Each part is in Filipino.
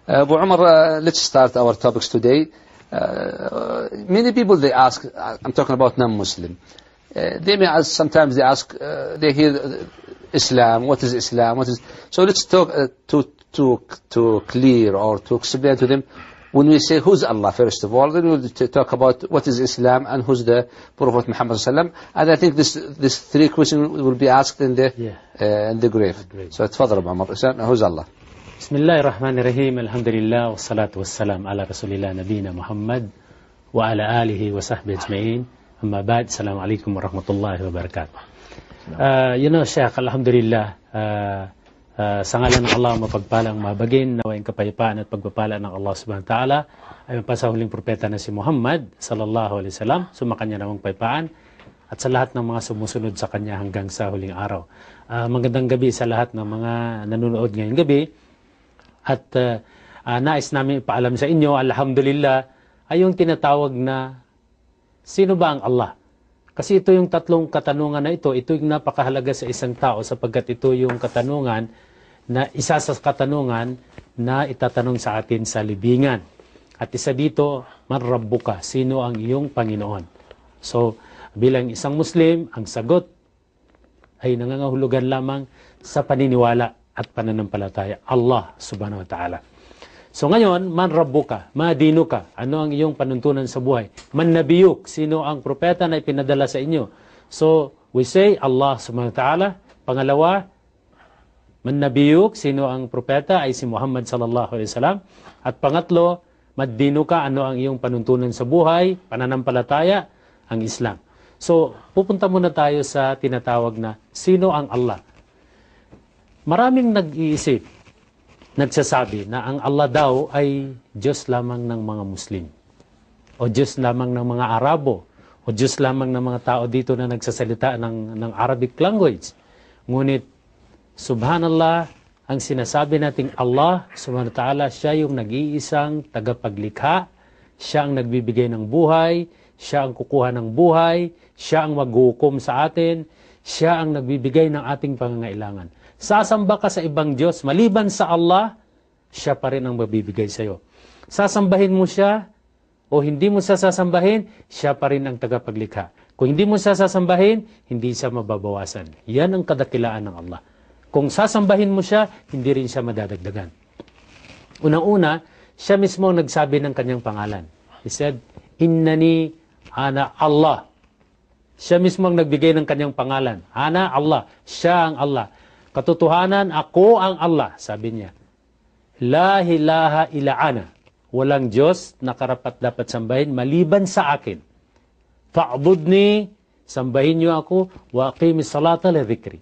Abu Umar, let's start our topics today. Many people, they ask, I'm talking about non-Muslim, they may ask, sometimes they ask, they hear Islam, what is Islam, what is... So let's talk to clear or to explain to them, when we say who's Allah, first of all, then we'll talk about what is Islam and who's the Prophet Muhammad sallallahu alaihi wasallam. And I think this three questions will be asked in the grave. So تفضل أبو عمر, who's Allah? بسم الله الرحمن الرحيم. الحمد لله والصلاة والسلام على رسول الله نبينا محمد وعلى آله وصحبه أجمعين. أما بعد, السلام عليكم ورحمة الله وبركاته. Sheikh, alhamdulillah, sa ngalan ng Allah mapagpalang mabagin, naway kapayapaan at pagpapala ng Allah subhanahu wa ta'ala ay mapasa huling propeta na si Muhammad sallallahu alaihi wasallam, sumakanya namang payapaan at sa lahat ng mga sumusunod sa kanya hanggang sa huling araw. Magandang gabi sa lahat ng mga nanonood ngayong gabi. At nais namin ipaalam sa inyo, alhamdulillah, ay yung tinatawag na sino ba ang Allah? Kasi ito yung tatlong katanungan na ito yung napakahalaga sa isang tao sapagkat ito yung katanungan na isa sa katanungan na itatanong sa atin sa libingan. At isa dito, man rabbuka, sino ang iyong Panginoon? So, bilang isang Muslim, ang sagot ay nangangahulugan lamang sa paniniwala at pananampalataya, Allah subhanahu wa ta'ala. So ngayon, man rabbuka, ma dinuka, ano ang iyong panuntunan sa buhay? Man nabiyuk, sino ang propeta na ipinadala sa inyo? So, we say Allah subhanahu wa ta'ala. Pangalawa, man nabiyuk, sino ang propeta? Ay si Muhammad sallallahu alaihi wasallam. At pangatlo, mad dinuka, ano ang iyong panuntunan sa buhay? Pananampalataya, ang Islam. So, pupunta muna tayo sa tinatawag na sino ang Allah. Maraming nag-iisip, nagsasabi na ang Allah daw ay Diyos lamang ng mga Muslim, o Diyos lamang ng mga Arabo, o Diyos lamang ng mga tao dito na nagsasalita ng Arabic language. Ngunit, subhanallah, ang sinasabi nating Allah, subhanahu wa ta'ala, siya yung nag-iisang tagapaglikha, siya ang nagbibigay ng buhay, siya ang kukuha ng buhay, siya ang maghuhukom sa atin, siya ang nagbibigay ng ating pangangailangan. Sasamba ka sa ibang Diyos, maliban sa Allah, siya pa rin ang mabibigay sa iyo. Sasambahin mo siya, o hindi mo siya sasambahin, siya pa rin ang tagapaglikha. Kung hindi mo siya sasambahin, hindi siya mababawasan. Yan ang kadakilaan ng Allah. Kung sasambahin mo siya, hindi rin siya madadagdagan. Unang-una, siya mismo ang nagsabi ng kanyang pangalan. He said, Innani ana Allah. Siya mismo ang nagbigay ng kanyang pangalan. Ana Allah. Siya ang Allah. Katotohanan, ako ang Allah, sabi niya. La ilaha illa ana. Walang Diyos na karapat dapat sambahin maliban sa akin. Fa'budni, sambahin niyo ako, wa aqimis salata li dhikri.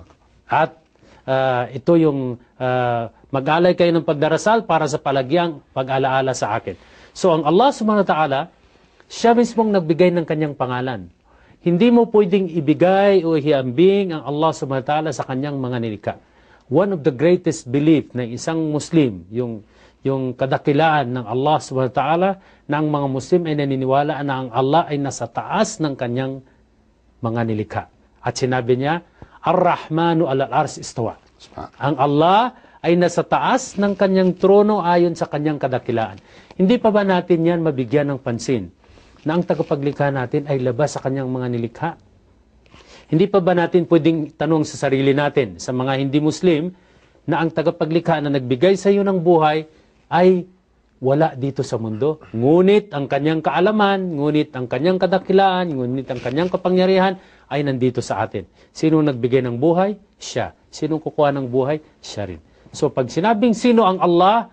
At ito yung mag-alay kayo ng pagdarasal para sa palagyang pag-alaala sa akin. So ang Allah subhanahu wa ta'ala, siya mismong nagbigay ng kanyang pangalan. Hindi mo pwedeng ibigay o ihambing ang Allah subhanahu wa ta'ala sa kanyang mga nilikha. One of the greatest belief ng isang Muslim, yung kadakilaan ng Allah subhanahu wa ta'ala, na ang mga Muslim ay naniniwala na ang Allah ay nasa taas ng kanyang mga nilikha. At sinabi niya, Ar-Rahmanu alal ars istawa. Ang Allah ay nasa taas ng kanyang trono ayon sa kanyang kadakilaan. Hindi pa ba natin yan mabigyan ng pansin? Na ang tagapaglikha natin ay labas sa kanyang mga nilikha. Hindi pa ba natin pwedeng tanong sa sarili natin, sa mga hindi Muslim, na ang tagapaglikha na nagbigay sa iyo ng buhay ay wala dito sa mundo. Ngunit ang kanyang kaalaman, ngunit ang kanyang kadakilaan, ngunit ang kanyang kapangyarihan ay nandito sa atin. Sino nagbigay ng buhay? Siya. Sino kukuha ng buhay? Siya rin. So pag sinabing sino ang Allah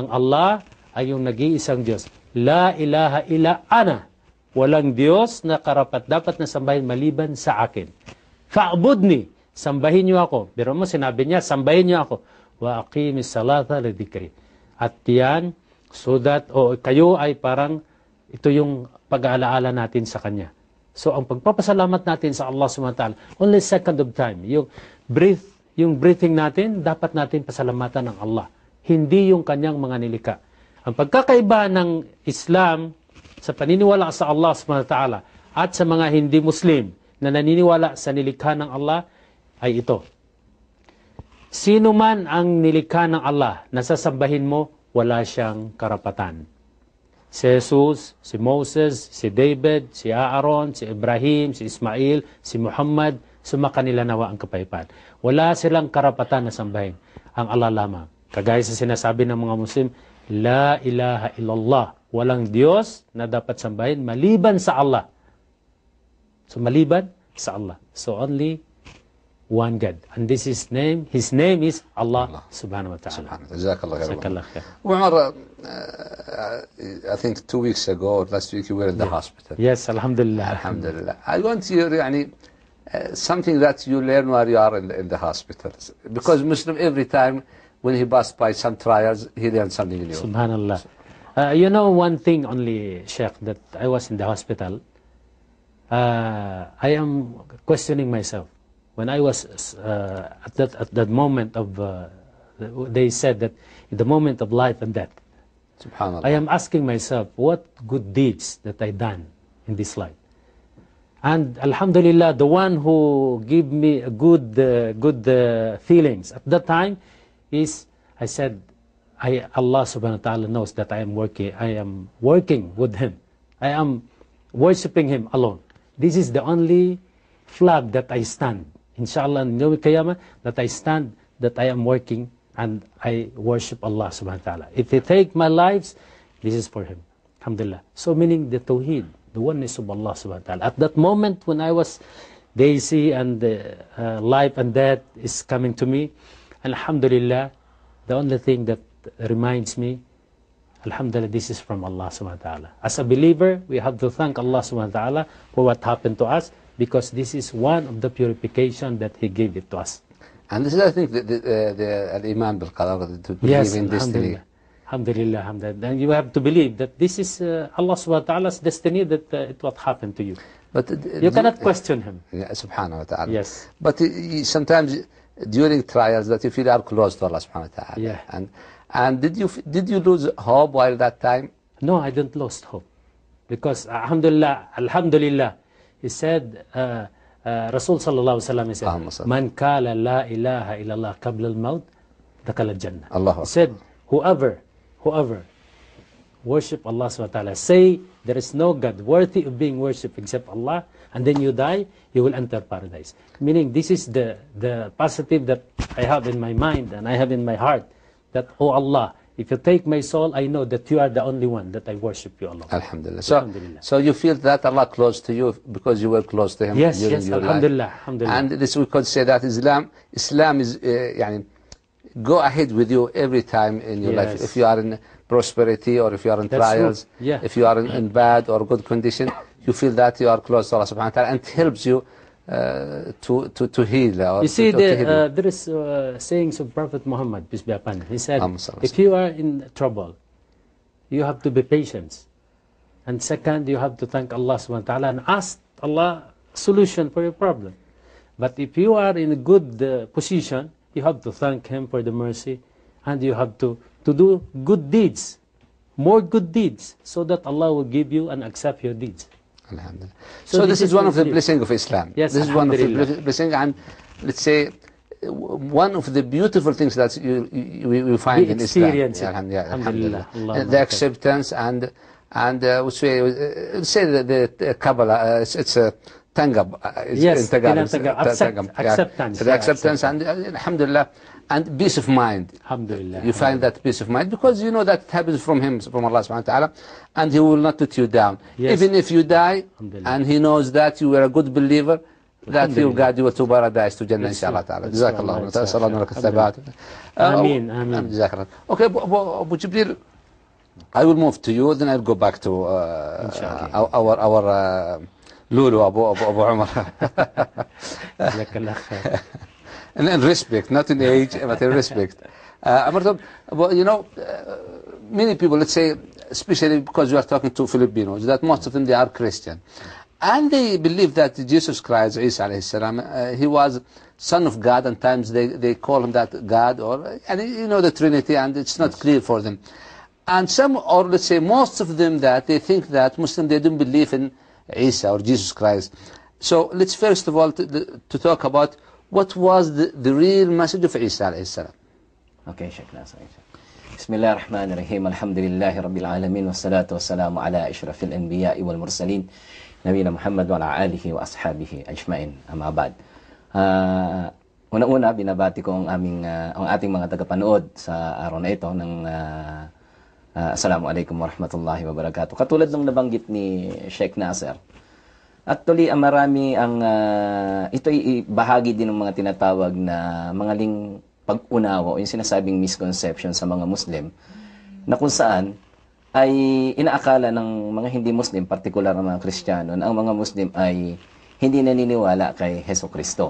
ay yung nag-iisang Diyos. La ilaha illa ana. Walang Diyos na karapat dapat na sambahin maliban sa akin. Fa'budni, sambahin niyo ako. Pero mo sinabi niya, sambahin niyo ako. Wa aqimis salata li dhikri. At yan, so that, kayo ay parang, ito yung pag-aalaala natin sa Kanya. So, ang pagpapasalamat natin sa Allah subhanahu wa ta'ala, only second of time, yung breathing natin, dapat natin pasalamatan ng Allah. Hindi yung Kanyang mga nilikha. Ang pagkakaiba ng Islam, sa paniniwala sa Allah subhanahu wa ta'ala at sa mga hindi Muslim na naniniwala sa nilikha ng Allah ay ito. Sino man ang nilikha ng Allah na sasambahin mo, wala siyang karapatan. Si Jesus, si Moses, si David, si Aaron, si Ibrahim, si Ismail, si Muhammad, sumakanila nawa ang kapayapaan. Wala silang karapatan na sambahin ang Allah lamang. Kagaya sa sinasabi ng mga Muslim, La ilaha illallah. Walang Diyos na dapat sambahin maliban sa Allah. So maliban sa Allah. So only one God. And this is His name is Allah subhanahu wa ta'ala. Jazakallah khair. Umar, I think 2 weeks ago or last week you were in the hospital. Yes, alhamdulillah. Alhamdulillah. I want to hear something that you learn while you are in the hospital. Because Muslim every time when he passed by some trials, he learned something new. Subhanallah. You know one thing only, Sheikh, that I was in the hospital. I am questioning myself. When I was at that moment of, they said that in the moment of life and death, Subhanallah. I am asking myself, what good deeds that I done in this life? And Alhamdulillah, the one who gave me a good feelings at that time is, I said, Allah subhanahu wa ta'ala knows that I am working with Him. I am worshipping Him alone. This is the only flag that I stand. Inshallah, in Yawm al-Qiyamah, that I stand, that I am working and I worship Allah subhanahu wa ta'ala. If He take my lives, this is for Him. Alhamdulillah. So meaning the Tawheed, the oneness of Allah subhanahu wa ta'ala. At that moment when I was daisy and life and death is coming to me, Alhamdulillah, the only thing that reminds me, Alhamdulillah, this is from Allah subhanahu wa ta'ala. As a believer, we have to thank Allah subhanahu wa ta'ala for what happened to us, because this is one of the purification that He gave it to us. And this is, I think, the Iman bil Qadar, to believe in destiny. Alhamdulillah, alhamdulillah. And you have to believe that this is Allah subhanahu wa ta'ala's destiny, that it what happened to you. But you cannot question Him. Yeah, subhanahu wa ta'ala. Yes. But sometimes during trials that you feel are close to Allah subhanahu wa ta'ala. Yeah. And did you lose hope while that time? No, I didn't lose hope. Because alhamdulillah, he said, Rasul sallallahu alaihi wasallam said, Man kala la ilaha illallah qabla al-maut, dakhala al-jannah. Allah. He said, whoever worship Allah subhanahu wa ta'ala, say there is no God worthy of being worshipped except Allah, and then you die, you will enter paradise. Meaning this is the positive that I have in my mind and I have in my heart, that, oh Allah, if you take my soul, I know that you are the only one that I worship you alone. Alhamdulillah. So you feel that Allah close to you because you were close to Him. Yes, during your alhamdulillah, life. alhamdulillah. And this we could say that Islam is go ahead with you every time in your life. If you are in prosperity or if you are in trials, if you are in bad or good condition, you feel that you are close to Allah subhanahu wa ta'ala, and it helps you to heal. Or you see, there is sayings of Prophet Muhammad, peace be upon him. He said, if you are in trouble, you have to be patient. And second, you have to thank Allah subhanahu wa ta'ala and ask Allah solution for your problem. But if you are in a good position, you have to thank Him for the mercy, and you have to do good deeds, more good deeds, so that Allah will give you and accept your deeds. Alhamdulillah. So this is one of the blessings of Islam. Yes, this is one of the blessings, and let's say one of the beautiful things that we find in Islam. Alhamdulillah. The acceptance and we say the Kabbalah, it's a Tangab. Yes, acceptance. The acceptance and Alhamdulillah, and peace of mind. Alhamdulillah. You find that peace of mind because you know that it happens from Him, from Allah subhanahu wa ta'ala, and He will not let you down. Yes. Even if you die, and He knows that you were a good believer, that He will guide you to paradise, to Jannah, inshallah ta'ala. Jazakallah. Sallallahu alayhi wa sallam. Okay, Abu Jibril, I will move to you, then I'll go back to our Lulu, Abu Umar. And in respect, not in age, but in respect. You know, many people, let's say, especially because we are talking to Filipinos, that most of them, they are Christian. And they believe that Jesus Christ, Isa alayhi salam, He was Son of God, and times they call Him that God, or, and you know, the Trinity, and it's not clear for them. And some, or let's say most of them, that they think that Muslims, they don't believe in Isa or Jesus Christ. So let's first of all to talk about what was the real message of Isa alayhi salam. Okay, Sheikh Nasser. Bismillahirrahmanirrahim. Alhamdulillahi rabbil alamin wassalatu wassalamu ala asyrafil anbiya'i wal mursalin nabiyina Muhammad wa ala alihi wa ashabihi ajmain. Amma ba'd. Una-una binabati ko ang ating mga tagapanood sa araw na ito ng Assalamualaikum warahmatullahi wabarakatuh. Katulad ng nabanggit ni Sheikh Nasser, actually marami ito'y bahagi din ng mga tinatawag na mga pag-unawa o yung sinasabing misconception sa mga Muslim na kung saan ay inaakala ng mga hindi Muslim, partikular ng mga Kristiyano, na ang mga Muslim ay hindi naniniwala kay Hesus Kristo.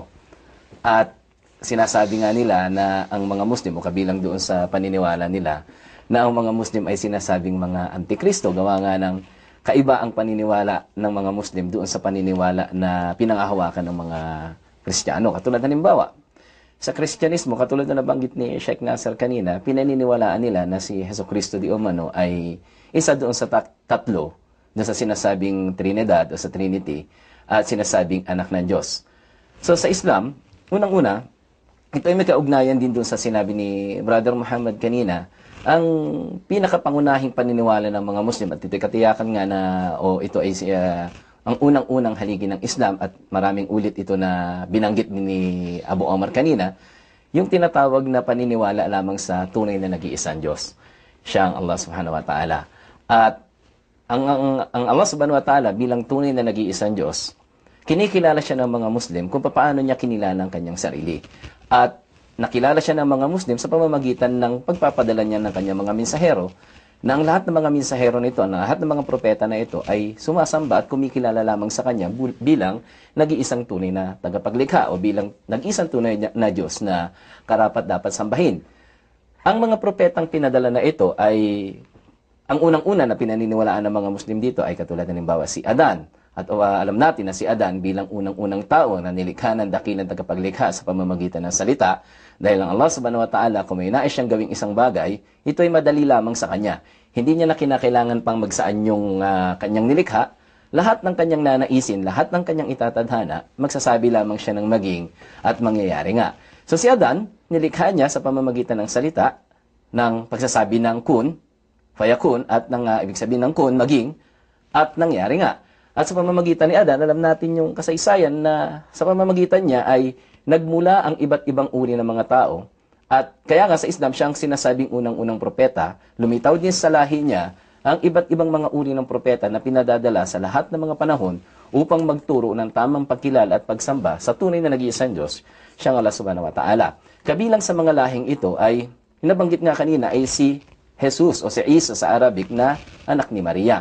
At sinasabi nga nila na ang mga Muslim, o kabilang doon sa paniniwala nila, na ang mga Muslim ay sinasabing mga antikristo, gawa nga ng kaiba ang paniniwala ng mga Muslim doon sa paniniwala na pinangahawakan ng mga Kristiyano. Katulad halimbawa, sa Kristyanismo, katulad na nabanggit ni Sheikh Nasser kanina, pinaniniwalaan nila na si Hesus Kristo di Umano ay isa doon sa tatlo, doon sa sinasabing Trinidad o sa Trinity, at sinasabing anak ng Diyos. So sa Islam, unang-una, ito ay may kaugnayan din doon sa sinabi ni Brother Muhammad kanina, ang pinakapangunahing paniniwala ng mga Muslim, at ito'y katiyakan nga na, ito ay ang unang-unang haligi ng Islam, at maraming ulit ito na binanggit ni Abu Omar kanina, yung tinatawag na paniniwala lamang sa tunay na nag-iisang Diyos. Siya ang Allah subhanahu wa ta'ala. At ang Allah subhanahu wa ta'ala bilang tunay na nag-iisang Diyos, kinikilala siya ng mga Muslim kung paano niya kinilala ang kanyang sarili. At nakilala siya ng mga Muslim sa pamamagitan ng pagpapadala niya ng kanyang mga mensahero, na ang lahat ng mga mensahero nito, ang lahat ng mga propeta na ito ay sumasamba at kumikilala lamang sa kanya bilang nag-iisang tunay na tagapaglikha o bilang nag-iisang tunay na Diyos na karapat-dapat sambahin. Ang mga propetang pinadala na ito ay, ang unang-una na pinaniniwalaan ng mga Muslim dito ay katulad halimbawa si Adan. At alam natin na si Adan bilang unang-unang tao na nilikha ng dakilang tagapaglikha sa pamamagitan ng salita, dahil ang Allah subhanahu wa ta'ala, kung may nais siyang gawing isang bagay, ito ay madali lamang sa kanya. Hindi niya na kinakailangan pang magsaan yung kanyang nilikha. Lahat ng kanyang nanaisin, lahat ng kanyang itatadhana, magsasabi lamang siya ng maging at mangyayari nga. So si Adan, nilikha niya sa pamamagitan ng salita, ng pagsasabi ng kun, fayakun, at ng ibig sabihin ng kun, maging, at nangyari nga. At sa pamamagitan ni Adan, alam natin yung kasaysayan na sa pamamagitan niya ay nagmula ang iba't ibang uri ng mga tao. At kaya nga sa Islam, siyang sinasabing unang-unang propeta, lumitaw din sa lahi niya ang iba't ibang mga uri ng propeta na pinadadala sa lahat ng mga panahon upang magturo ng tamang pagkilala at pagsamba sa tunay na nag-iisang Diyos, siyang Allah subhanahu wa ta'ala. Kabilang sa mga lahing ito ay, nabanggit nga kanina, ay si Jesus o si Isa sa Arabic na anak ni Maria.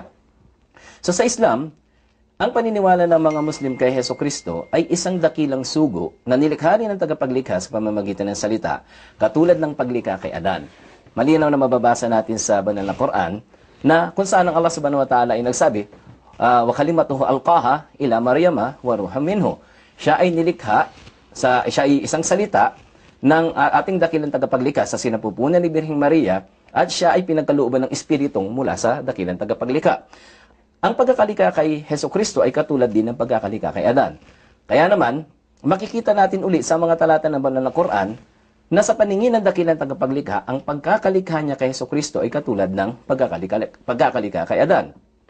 So sa Islam, ang paniniwala ng mga Muslim kay Hesus Kristo ay isang dakilang sugo na nilikha rin ng tagapaglikha sa pamamagitan ng salita, katulad ng paglikha kay Adan. Malinaw na mababasa natin sa banal na Quran na kung saan ang Allah subhanahu wa ta'ala ay nagsabi, wa kalimatuhu alqaha ila Maryama wa ruham minhu. Siya ay nilikha, siya ay isang salita ng ating dakilang tagapaglikha sa sinapupunan ni Birheng Maria, at siya ay pinagkalooban ng espiritong mula sa dakilang tagapaglikha. Ang pagkakalika kay Hesus Kristo ay katulad din ng pagkakalika kay Adan. Kaya naman, makikita natin ulit sa mga talata ng banal na Quran na sa paningin ng dakilang tagapaglikha, ang pagkakalikha niya kay Hesus Kristo ay katulad ng pagkakalika kay Adan.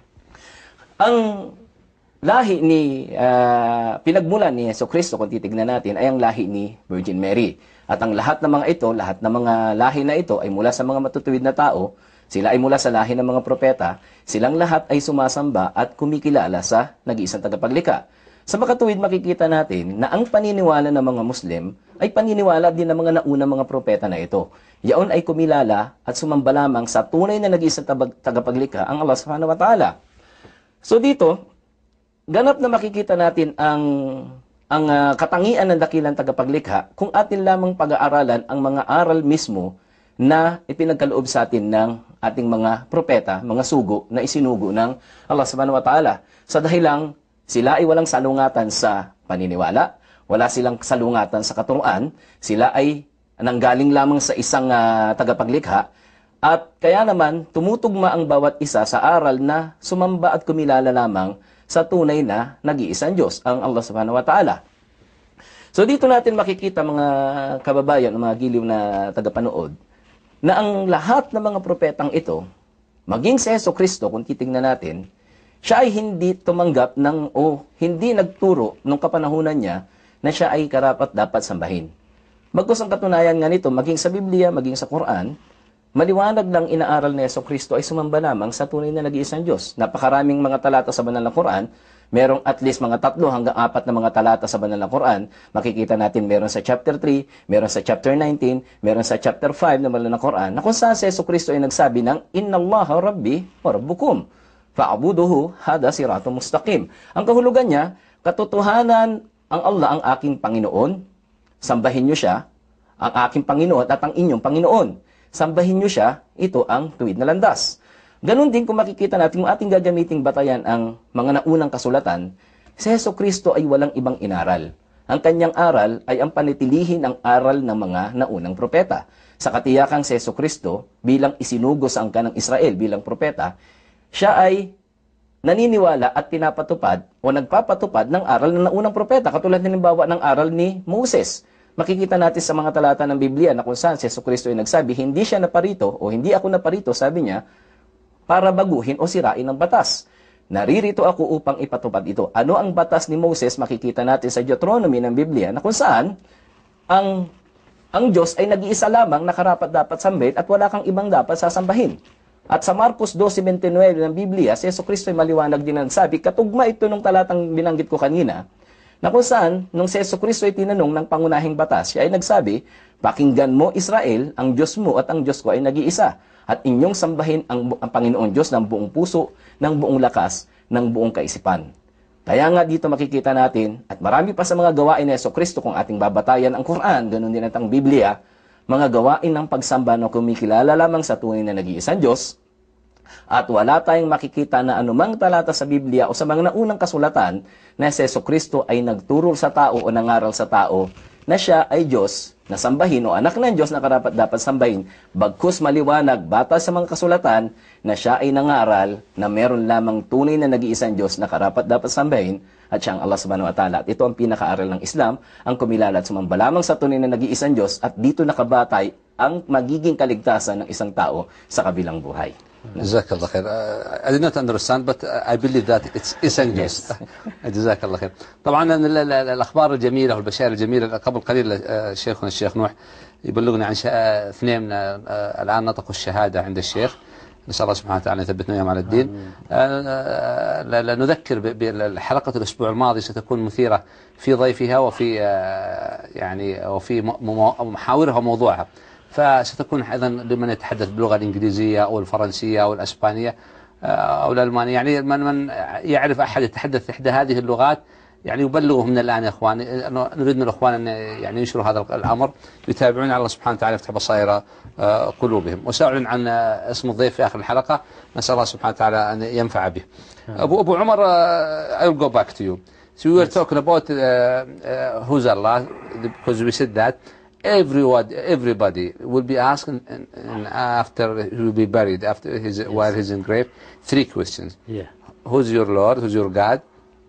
Ang lahi ni pinagmulan ni Hesus Kristo, kung titignan natin, ay ang lahi ni Virgin Mary. At ang lahat ng mga ito, lahat ng mga lahi na ito ay mula sa mga matutuwid na tao. Sila ay mula sa lahi ng mga propeta. Silang lahat ay sumasamba at kumikilala sa nag-iisang tagapaglikha. Sa makatuwid, makikita natin na ang paniniwala ng mga Muslim ay paniniwala din ng mga naunang mga propeta na ito. Yaon ay kumilala at sumamba lamang sa tunay na nag-iisang tagapaglikha, ang Allah subhanahu wa ta'ala. So dito, ganap na makikita natin ang katangian ng dakilang tagapaglikha kung atin lamang pag-aaralan ang mga aral mismo na ipinagkaloob sa atin ng ating mga propeta, mga sugo na isinugo ng Allah subhanahu wa ta'ala. Sa dahilang sila ay walang salungatan sa paniniwala, wala silang salungatan sa katuruan, sila ay nanggaling lamang sa isang tagapaglikha, at kaya naman tumutugma ang bawat isa sa aral na sumamba at kumilala lamang sa tunay na nag-iisang Diyos, ang Allah subhanahu wa ta'ala. So dito natin makikita mga kababayan, mga giliw na tagapanood, na ang lahat ng mga propetang ito, maging si Jesucristo, kung titingnan natin, siya ay hindi tumanggap o hindi nagturo nung kapanahunan niya na siya ay karapat dapat sambahin. Bagkus ang katunayan nga nito, maging sa Biblia, maging sa Quran, maliwanag lang inaaral ni Jesucristo ay sumamba lamang sa tunay na nag-iisang Diyos. Napakaraming mga talata sa banal na Quran, merong at least mga 3 hanggang 4 na mga talata sa banal na Quran. Makikita natin meron sa chapter 3, meron sa chapter 19, meron sa chapter 5 na banal na Quran, na kung saan si Jesucristo ay nagsabi ng, Innallaha Rabbi wa Rabbukum, fa'abuduhu hada siratun mustaqim. Ang kahulugan niya, katotohanan ang Allah ang aking Panginoon, sambahin niyo siya, ang aking Panginoon at ang inyong Panginoon. Sambahin niyo siya, ito ang tuwid na landas. Ganon din kung makikita natin yung ating gagamiting batayan ang mga naunang kasulatan, si Jesucristo ay walang ibang inaral. Ang kanyang aral ay ang panitilihin ang aral ng mga naunang propeta. Sa katiyakang si Jesucristo bilang isinugo sa angkan ng Israel bilang propeta, siya ay naniniwala at pinapatupad o nagpapatupad ng aral ng naunang propeta, katulad halimbawa ng aral ni Moses. Makikita natin sa mga talata ng Biblia na kung saan si Jesucristo ay nagsabi, hindi siya naparito o hindi ako naparito, sabi niya, para baguhin o sirain ang batas. Naririto ako upang ipatupad ito. Ano ang batas ni Moses? Makikita natin sa Deuteronomy ng Biblia na kung saan ang Diyos ay nag-iisa lamang na karapat dapat sambahin at wala kang ibang dapat sasambahin. At sa Marcos 12:29 ng Biblia, si Jesucristo ay maliwanag din ang sabi, katugma ito nung talatang binanggit ko kanina, na kung saan, nung si Jesucristo ay tinanong ng pangunahing batas, siya ay nagsabi, pakinggan mo Israel, ang Diyos mo at ang Diyos ko ay nag-iisa. At inyong sambahin ang Panginoong Diyos ng buong puso, ng buong lakas, ng buong kaisipan. Kaya nga dito makikita natin, at marami pa sa mga gawain ni Jesucristo kung ating babatayan ang Quran, ganun din ang Biblia, mga gawain ng pagsamba na kumikilala lamang sa tunay na nag-iisang Diyos, at wala tayong makikita na anumang talata sa Biblia o sa mga naunang kasulatan na si Jesucristo ay nagturo sa tao o nangaral sa tao na siya ay Diyos na sambahin o anak ng Diyos na karapat dapat sambahin, bagkus maliwanag batay sa mga kasulatan na siya ay nangaral na meron lamang tunay na nag-iisang Diyos na karapat dapat sambahin at siya ang Allah subhanahu wa ta'ala. At ito ang pinakaaral ng Islam, ang kumilala at sumamba lamang sa tunay na nag-iisang Diyos at dito nakabatay ang magiging kaligtasan ng isang tao sa kabilang buhay. جزاك الله خير. I did not understand but I believe that it's English. جزاك الله خير. طبعا الأخبار الجميلة والبشائر الجميلة قبل قليل شيخنا الشيخ نوح يبلغنا عن اثنين الآن نطقوا الشهادة عند الشيخ. نسأل الله سبحانه وتعالى أن يثبتنا وياهم على الدين. نذكر بالحلقة الأسبوع الماضي ستكون مثيرة في ضيفها وفي وفي محاورها وموضوعها. فستكون أيضا لمن يتحدث باللغة الإنجليزية أو الفرنسية أو الأسبانية أو الألمانية، يعني من يعرف أحد يتحدث إحدى هذه اللغات يعني يبلغه من الآن يا إخواني. نريد من الإخوان أن يعني ينشروا هذا الأمر، يتابعون على الله سبحانه وتعالى يفتح بصائر قلوبهم. وسأعلن عن اسم الضيف في آخر الحلقة، نسأل الله سبحانه وتعالى أن ينفع به. أبو عمر, I will go back to you. So we were talking about who's Allah, because we said that everybody will be asked after he will be buried, while he's in grave, 3 questions. Yeah. Who's your Lord? Who's your God?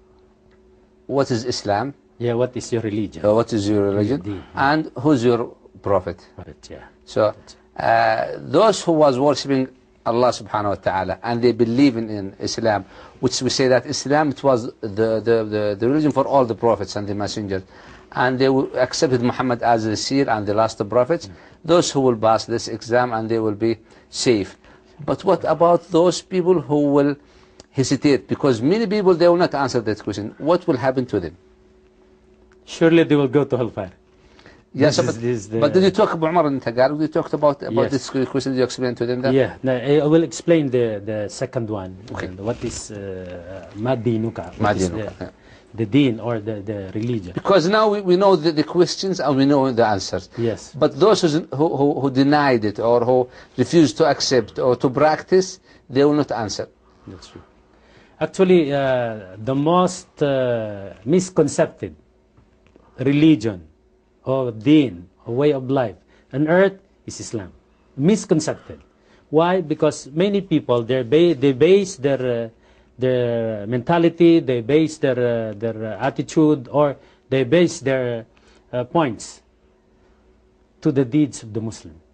What is Islam? Yeah, what is your religion? What is your religion? And who's your prophet? Yeah. So those who was worshipping Allah subhanahu wa ta'ala and they believe in Islam, which we say that Islam, it was the religion for all the prophets and the messengers, and they accepted Muhammad as the seer and the last of prophets, those who will pass this exam and they will be safe. But what about those people who will hesitate? Because many people, they will not answer that question. What will happen to them? Surely they will go to hellfire. Yes, but did you talk about Umar and Tagar? Did you talk about yes. This question? Did you explain to them that? Yeah, no, I will explain the second one. Okay. What is Madinuka? Madinuka. The deen or the religion. Because now we know the questions and we know the answers. Yes. But those who denied it or who refused to accept or to practice, they will not answer. That's true. Actually, the most misconcepted religion or deen or way of life on earth is Islam. Misconcepted. Why? Because many people they base their mentality, they base their attitude, or they base their points to the deeds of the Muslim.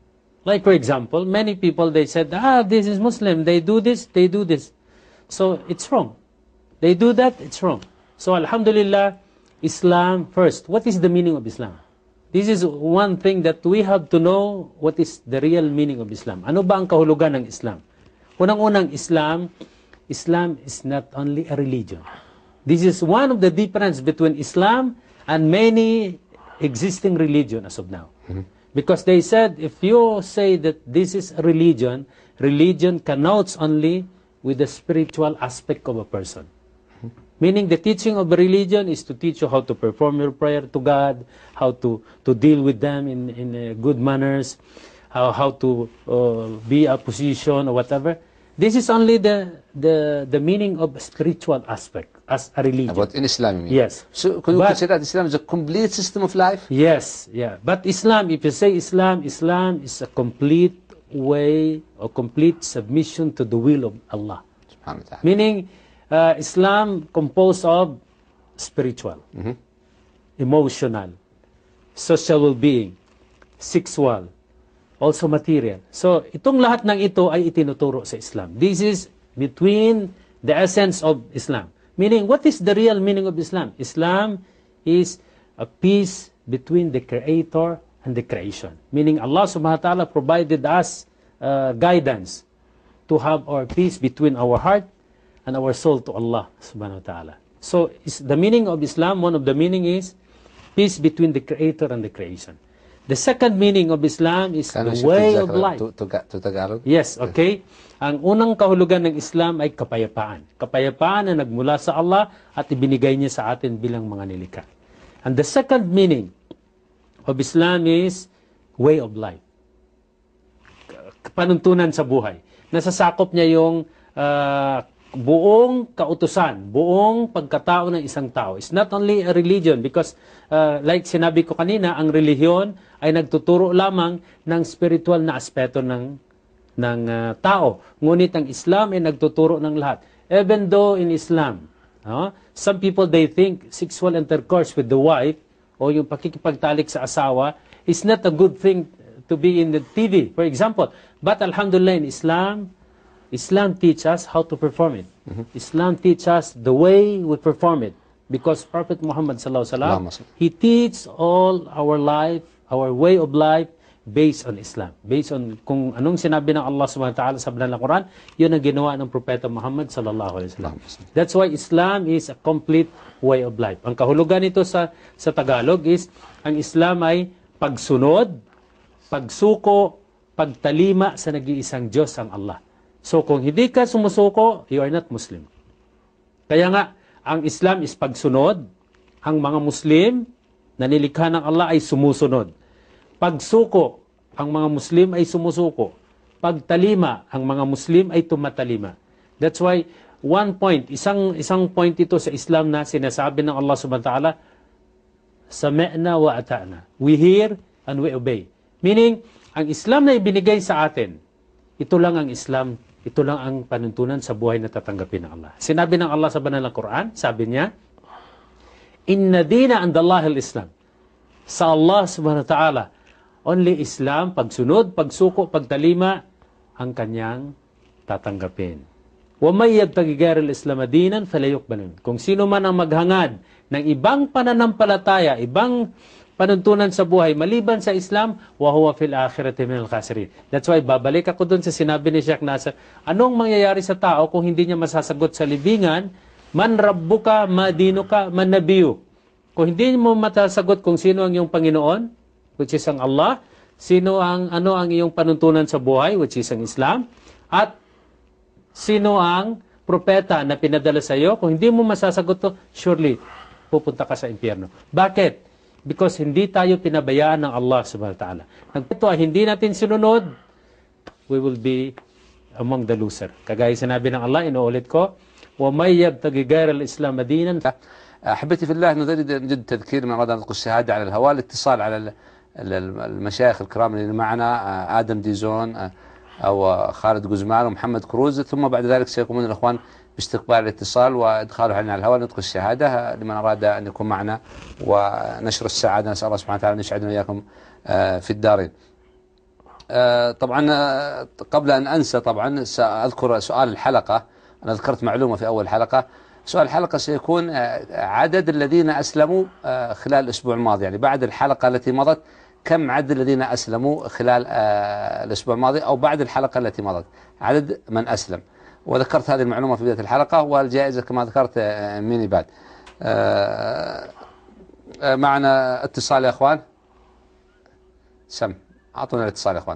Like, for example, many people, they said, this is Muslim, they do this, they do this. So, it's wrong. They do that, it's wrong. So, alhamdulillah, Islam first. What is the meaning of Islam? This is one thing that we have to know what is the real meaning of Islam. Ano ba ang kahulugan ng Islam? Unang-unang Islam is not only a religion. This is one of the difference between Islam and many existing religion as of now. Because they said, if you say that this is a religion, religion connotes only with the spiritual aspect of a person. Meaning the teaching of a religion is to teach you how to perform your prayer to God, how to deal with them in good manners, how to be a position or whatever. This is only the meaning of spiritual aspect as a religion. But in Islam, you mean? Yes. So can you consider that Islam is a complete system of life? Yes, yeah. But Islam, if you say Islam is a complete way or complete submission to the will of Allah. Meaning, Islam composed of spiritual, emotional, social well-being, sexual, also material. So, itong lahat ng ito ay itinuturo sa Islam. This is between the essence of Islam. Meaning, what is the real meaning of Islam? Islam is a peace between the Creator and the creation. Meaning, Allah subhanahu wa ta'ala provided us guidance to have our peace between our heart and our soul to Allah subhanahu wa ta'ala. So, the meaning of Islam, one of the meaning is peace between the Creator and the creation. The second meaning of Islam is the way of life. To Tagalog? Yes, okay. Ang unang kahulugan ng Islam ay kapayapaan. Kapayapaan na nagmula sa Allah at ibinigay niya sa atin bilang mga nilikha. And the second meaning of Islam is way of life. Panuntunan sa buhay. Nasasakop niya yung buong kautusan, buong pagkatao ng isang tao. It's not only a religion because like sinabi ko kanina, ang relihiyon ay nagtuturo lamang ng spiritual na aspeto ng tao. Ngunit ang Islam ay nagtuturo ng lahat. Even though in Islam, some people they think sexual intercourse with the wife o yung pakikipagtalik sa asawa is not a good thing to be in the TV, for example. But alhamdulillah in Islam teaches us how to perform it. Islam teaches us the way we perform it. Because Prophet Muhammad sallallahu alaihi wasallam, he teaches all our life, our way of life, based on Islam. Based on kung anong sinabi ng Allah subhanahu wa ta'ala sa banal na Quran, yun ang ginawa ng Propeta Muhammad sallallahu alaihi wasallam. That's why Islam is a complete way of life. Ang kahulugan nito sa Tagalog is, ang Islam ay pagsunod, pagsuko, pagtalima sa nag-iisang Diyos ang Allah. So, kung hindi ka sumusuko, you are not Muslim. Kaya nga, ang Islam is pagsunod. Ang mga Muslim na nilikha ng Allah ay sumusunod. Pagsuko, ang mga Muslim ay sumusuko. Pagtalima, ang mga Muslim ay tumatalima. That's why, one point, isang point ito sa Islam na sinasabi ng Allah subhanahu wa ta'ala, sami'na wa ata'na. We hear and we obey. Meaning, ang Islam na ibinigay sa atin, ito lang ang Islam. Ito lang ang panuntunan sa buhay na tatanggapin ng Allah. Sinabi ng Allah sa banal na Quran, sabi niya, Inna dina andallahi al-Islam. Sa Allah subhanahu wa ta'ala, only Islam, pagsunod, pagsuko, pagtalima, ang kanyang tatanggapin. Wa may yabtaghi ghayra al-Islam dinan fala yuqbal. Kung sino man ang maghangad ng ibang pananampalataya, ibang panuntunan sa buhay maliban sa Islam, wa huwa fil akhirati minal khasirin. That's why babalik ako dun sa sinabi ni Sheikh Nasser, anong mangyayari sa tao kung hindi niya masasagot sa libingan, man rabbuka, ma dinuka, man nabiyu. Kung hindi mo masasagot kung sino ang iyong Panginoon, which is ang Allah, ano ang iyong panuntunan sa buhay, which is ang Islam, at sino ang propeta na pinadala sa iyo, kung hindi mo masasagot to, surely pupunta ka sa impyerno. Bakit? Because hindi tayo pinabayaan ng Allah subhanahu wa ta'ala. Ito ay hindi natin sinunod, we will be among the loser. Kagaya sinabi ng Allah, inuulit ko, وَمَنْ يَبْتَغِ غَيْرَ الْإِسْلَامَ دِينًا. أحبتي في الله نريد نجد تذكير من أراد أن نلقي الشهادة على الهواء، الاتصال على المشايخ الكرام اللي معنا، آدم ديزون أو خالد جوزمان ومحمد كروز، ثم بعد ذلك سيقومون الأخوان باستقبال الاتصال وإدخاله علينا على الهواء لنطق الشهادة لمن أراد أن يكون معنا ونشر السعادة. نسأل الله سبحانه وتعالى أن يسعدنا وإياكم في الدارين. طبعا قبل أن أنسى طبعا سأذكر سؤال الحلقة. أنا ذكرت معلومة في أول حلقة. سؤال الحلقة سيكون عدد الذين أسلموا خلال الأسبوع الماضي، يعني بعد الحلقة التي مضت كم عدد الذين أسلموا خلال الأسبوع الماضي، أو بعد الحلقة التي مضت عدد من أسلم. وذكرت هذه المعلومة في بداية الحلقة، والجائزة كما ذكرت ميني باد. معنا اتصال يا أخوان. أعطونا الاتصال يا أخوان.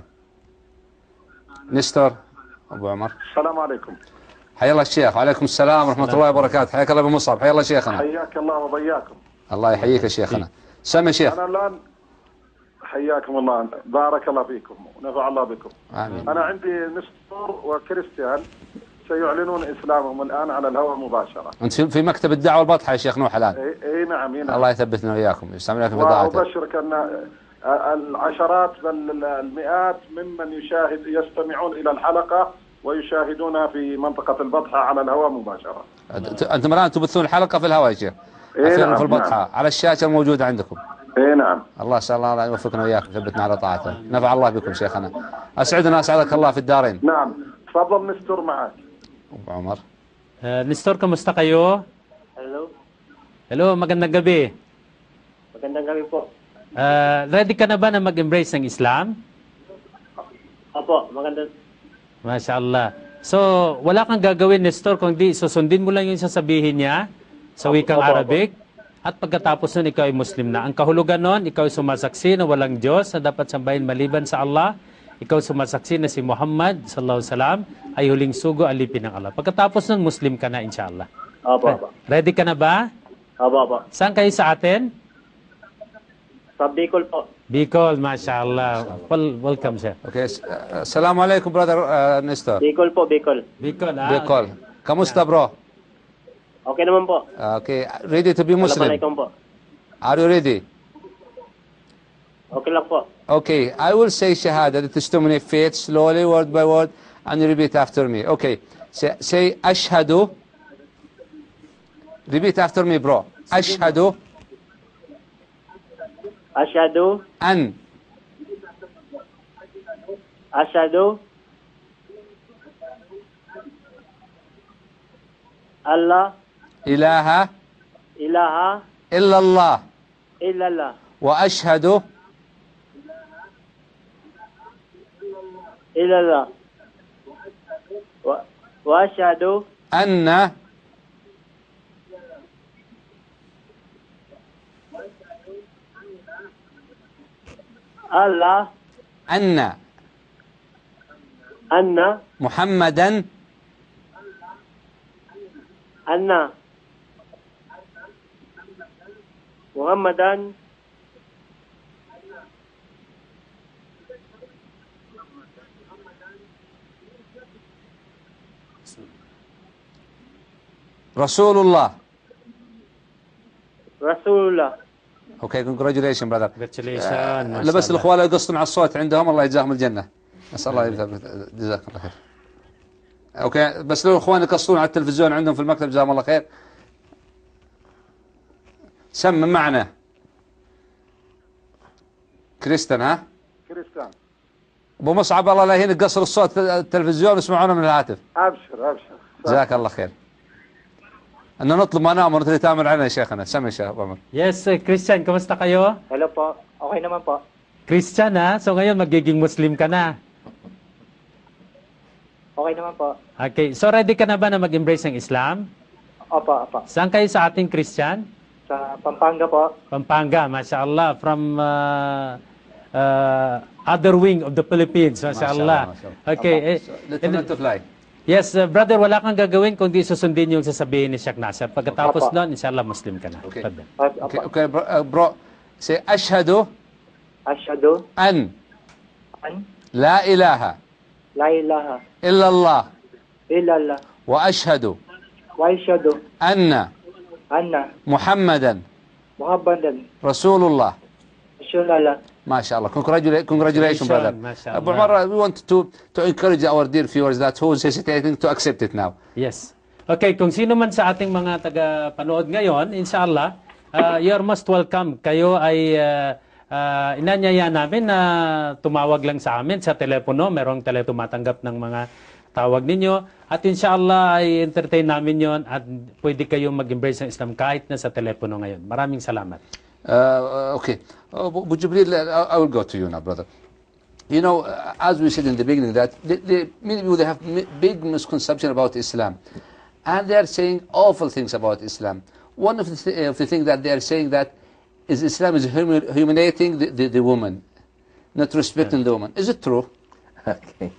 نستر أبو عمر. السلام عليكم. حيا الله الشيخ. وعليكم السلام ورحمة الله وبركاته. حياك الله بمصعب. حيا الله شيخنا. حياك الله وبياكم. الله يحييك يا شيخنا. سمي شيخ. أنا الآن حياكم الله، بارك الله فيكم ونفع الله بكم. آمين. أنا عندي نستور وكريستيان سيعلنون إسلامهم الآن على الهواء مباشرة. أنت في مكتب الدعوة البطحة يا شيخ نوح الآن. إي نعم. الله يثبتنا وإياكم. يستمع لكم في دعاته. وأبشرك أن العشرات بل المئات ممن يستمعون إلى الحلقة ويشاهدونها في منطقة البطحة على الهواء مباشرة. أنتم الآن تبثون الحلقة في الهواء يا شيخ. نعم في البطحة نعم. على الشاشة الموجودة عندكم. نعم. الله سأل الله أن يوفقنا وإياكم ثبتنا على طاعته. نفع الله بكم شيخنا. أسعدنا أسعدك الله في الدارين. نعم. تفضل نستر معك. أبو عمر. Nestor, kamusta kayo? Hello, magandang gabi. Magandang gabi po. Ready ka na ba na mag-embrace ng Islam? Opo, magandang. Masya Allah. So, wala kang gagawin, Nestor, kundi susundin mo lang yung sasabihin niya sa wikang Opo, Arabic. At pagkatapos nun, ikaw ay Muslim na. Ang kahulugan nun, ikaw ay sumasaksi na walang Diyos na dapat sambahin maliban sa Allah. Ikaw sumasaksi na si Muhammad sallallahu alaihi wasallam ay huling sugo alipin ng Allah. Pagkatapos nun, Muslim ka na, inshallah. Opo. Ready ka na ba? Opo. Saan kayo sa atin? Sa Bicol po. Bicol, mashallah. Welcome, sir. Okay. Assalamu alaikum brother Nestor. Bicol po, Bicol. Bicol, Bicol. Kamusta bro? Okay naman po. Okay. Ready to be Muslim? Assalamualaikum po. Are you ready? Okay lang po. Okay, I will say Shahada, the testimony faith, slowly, word by word, and you repeat after me. Okay, say Ashhadu. Repeat after me, bro. Ashhadu. Ashhadu. An. Ashhadu. Allah. Ilaha. Ilaha. Illallah. Illallah. Wa ashhadu. Illallah. Wa ashhadu. Anna. Allah. Anna. Anna. Muhammadan. Anna. Muhammadan. Rasulullah. Rasulullah. Okay, congratulations brother. Congratulations. لبس الأخوة لا يقصون على الصوت عندهم، الله يجزاهم الجنة. نسأل الله يثبت. جزاك الله خير. اوكي، بس لو الاخوان يقصون على التلفزيون عندهم في المكتب جزاهم الله خير. سمم معنا. كريستيان. ها؟ كريستيان. ابو مصعب الله لا يهينك، قصر الصوت التلفزيون واسمعونا من الهاتف. ابشر. جزاك الله خير. أن نطلب ما نأمر أنت تعمل علينا يا شيخنا. سمي شيخ أبو عمر. Yes, Christian, kamusta kayo? Hello po. Okay naman po. Christian, ha? So ngayon magiging Muslim ka na. Okay naman po. Okay, so ready ka na ba na mag-embrace ng Islam? Opo. Saan kayo sa ating Christian? Sa Pampanga po. Pampanga, mashallah, from other wing of the Philippines, mashallah. Okay. Let's to fly. Yes, brother, wala kang gagawin kundi susundin yung sasabihin ni Sheikh Nasser. Pagkatapos nun, inshallah, Muslim ka na. Okay. Tafadhal. Okay, bro. Say ashhadu Ashhadu an an la ilaha la ilaha illallah illallah wa ashhadu wa ashhadu anna anna Muhammadan Muhammadan Rasulullah. Rasulullah. MashaAllah. Congratulations, brother. MashaAllah. Abu Umar, we want to encourage our dear viewers that who is hesitating to accept it now. Yes. Okay, kung sino man sa ating mga taga-panood ngayon, inshallah, you're most welcome. Kayo ay inanyaya namin na tumawag lang sa amin sa telepono. Merong tumatanggap ng mga tawag ninyo. At inshallah ay entertain namin yon at pwede kayong mag-embrace ng Islam kahit na sa telepono ngayon. Maraming salamat. Okay. Would you believe that? I will go to you now, brother. You know, as we said in the beginning, that many people, they have big misconception about Islam. And they are saying awful things about Islam. One of the things that they are saying that is Islam is humiliating the woman, not respecting the woman. Is it true? Okay.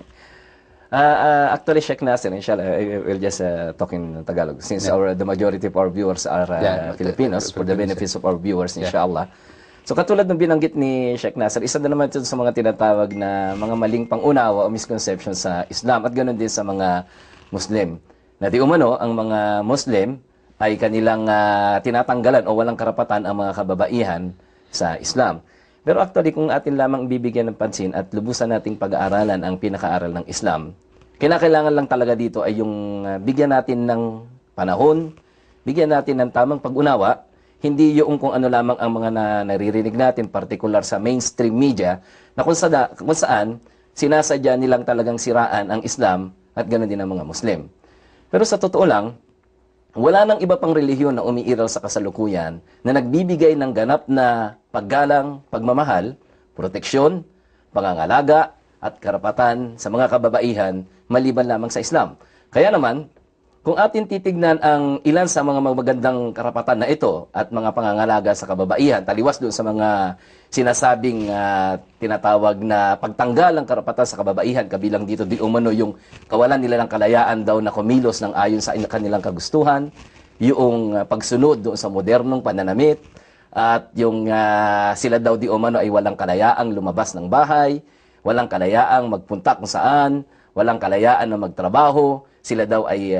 Actually, Sheikh Nasser, inshallah, we'll just talk in Tagalog since the majority of our viewers are Filipinos, for the benefits of our viewers, inshallah. So katulad ng binanggit ni Sheikh Nasser, isa na naman ito sa mga tinatawag na mga maling pangunawa o misconception sa Islam at ganoon din sa mga Muslim. Na di umano, ang mga Muslim ay kanilang tinatanggalan o walang karapatan ang mga kababaihan sa Islam. Pero actually, kung atin lamang bibigyan ng pansin at lubusan nating pag-aaralan ang pinakaaral ng Islam, kinakailangan lang talaga dito ay yung bigyan natin ng panahon, bigyan natin ng tamang pag-unawa, hindi yung kung ano lamang ang mga naririnig natin, particular sa mainstream media, na kung saan sinasadya nilang talagang siraan ang Islam at ganoon din ang mga Muslim. Pero sa totoo lang, wala nang iba pang relihiyon na umiiral sa kasalukuyan na nagbibigay ng ganap na paggalang, pagmamahal, proteksyon, pangangalaga at karapatan sa mga kababaihan maliban lamang sa Islam. Kaya naman, kung atin titignan ang ilan sa mga magagandang karapatan na ito at mga pangangalaga sa kababaihan, taliwas doon sa mga sinasabing tinatawag na pagtanggal ng karapatan sa kababaihan, kabilang dito di umano yung kawalan nila ng kalayaan daw na kumilos ng ayon sa kanilang kagustuhan, yung pagsunod doon sa modernong pananamit, at yung sila daw di umano ay walang kalayaang lumabas ng bahay, walang kalayaang magpunta kung saan, walang kalayaan na magtrabaho, sila daw ay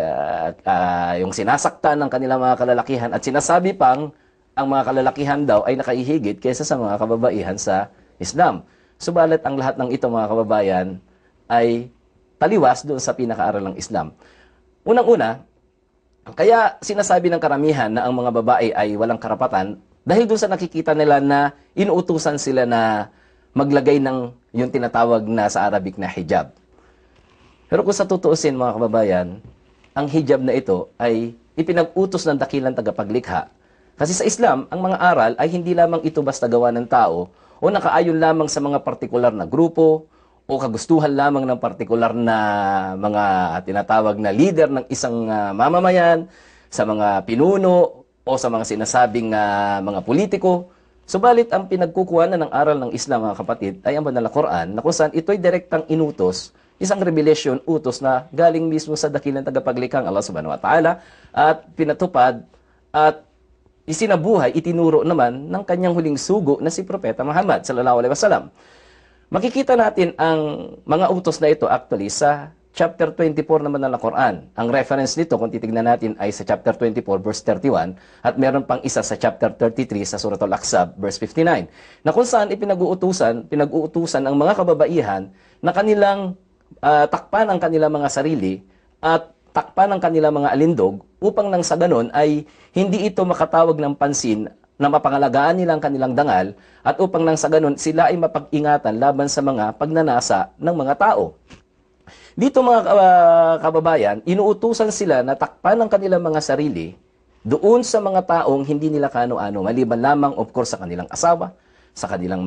yung sinasaktan ng kanilang mga kalalakihan at sinasabi pang ang mga kalalakihan daw ay nakaihigit kaysa sa mga kababaihan sa Islam. Subalit ang lahat ng ito mga kababayan ay taliwas doon sa pinakaaral ng Islam. Unang-una, kaya sinasabi ng karamihan na ang mga babae ay walang karapatan dahil doon sa nakikita nila na inuutusan sila na maglagay ng yung tinatawag na sa Arabic na hijab. Pero kung sa tutuusin mga kababayan, ang hijab na ito ay ipinag-utos ng dakilang tagapaglikha. Kasi sa Islam, ang mga aral ay hindi lamang ito basta gawa ng tao o nakaayon lamang sa mga partikular na grupo o kagustuhan lamang ng partikular na mga tinatawag na leader ng isang mamamayan, sa mga pinuno o sa mga sinasabing mga politiko. Subalit ang pinagkukuhanan ng aral ng Islam mga kapatid ay ang banal na Quran na kung saan ito'y direktang inutos, isang revelation, utos na galing mismo sa dakilang tagapaglikhang Allah subhanahu wa ta'ala at pinatupad at isinabuhay, itinuro naman ng kanyang huling sugo na si Propeta Muhammad sallallahu alaihi wasallam. Makikita natin ang mga utos na ito actually sa chapter 24 naman ng Quran. Ang reference nito kung titignan natin ay sa chapter 24 verse 31 at meron pang isa sa chapter 33 sa Surah Al-Ahzab verse 59 na kung saan pinag-uutusan ang mga kababaihan na kanilang takpan ang kanilang mga sarili at takpan ang kanilang mga alindog upang nang sa ganon ay hindi ito makatawag ng pansin na mapangalagaan nila ang kanilang dangal at upang nang sa ganon sila ay mapag-ingatan laban sa mga pagnanasa ng mga tao. Dito mga kababayan, inuutusan sila na takpan ang kanilang mga sarili doon sa mga taong hindi nila kaano-ano, maliban lamang of course sa kanilang asawa, sa kanilang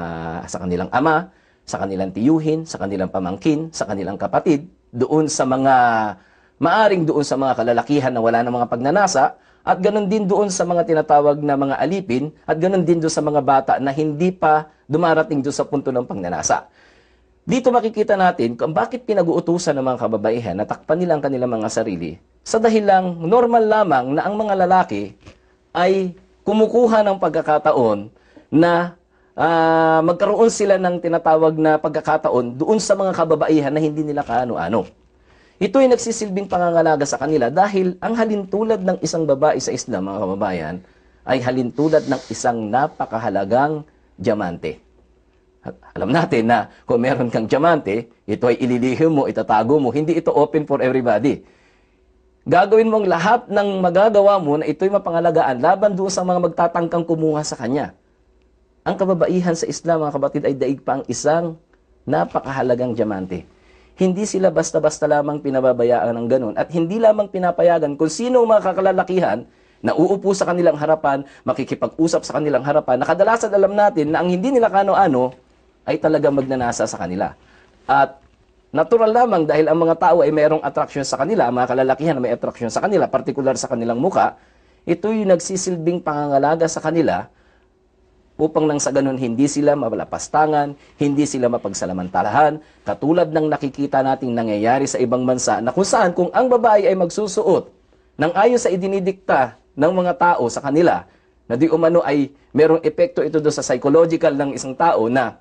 ama, sa kanilang tiyuhin, sa kanilang pamangkin, sa kanilang kapatid, doon sa mga maaring doon sa mga kalalakihan na wala ng mga pagnanasa, at ganoon din doon sa mga tinatawag na mga alipin, at ganoon din doon sa mga bata na hindi pa dumarating doon sa punto ng pagnanasa. Dito makikita natin kung bakit pinag-uutusan ng mga kababaihan na takpan nila ang kanilang mga sarili, sa dahilang normal lamang na ang mga lalaki ay kumukuha ng pagkakataon na magkaroon sila ng tinatawag na pagkakataon doon sa mga kababaihan na hindi nila kaano-ano. Ito ay nagsisilbing pangangalaga sa kanila dahil ang halintulad ng isang babae sa Islam, mga kababayan, ay halintulad ng isang napakahalagang diamante. Alam natin na kung meron kang diamante, ito ay ililihim mo, itatago mo, hindi ito open for everybody. Gagawin mong lahat ng magagawa mo na ito'y mapangalagaan laban doon sa mga magtatangkang kumuha sa kanya. ang kababaihan sa Islam, mga kapatid, ay daig pa ang isang napakahalagang diamante. Hindi sila basta-basta lamang pinababayaan ng ganun at hindi lamang pinapayagan kung sino ang mga kakalalakihan na uupo sa kanilang harapan, makikipag-usap sa kanilang harapan, na kadalasan alam natin na ang hindi nila kano-ano ay talaga magnanasa sa kanila. At natural lamang dahil ang mga tao ay mayroong attraction sa kanila, ang mga kalalakihan na may attraction sa kanila, partikular sa kanilang muka, ito yung nagsisilbing pangangalaga sa kanila upang nang sa ganun hindi sila mapalapastangan, hindi sila mapagsalamantalahan, katulad ng nakikita nating nangyayari sa ibang bansa na kung saan kung ang babae ay magsusuot ng ayon sa idinidikta ng mga tao sa kanila, na di umano ay merong epekto ito do sa psychological ng isang tao na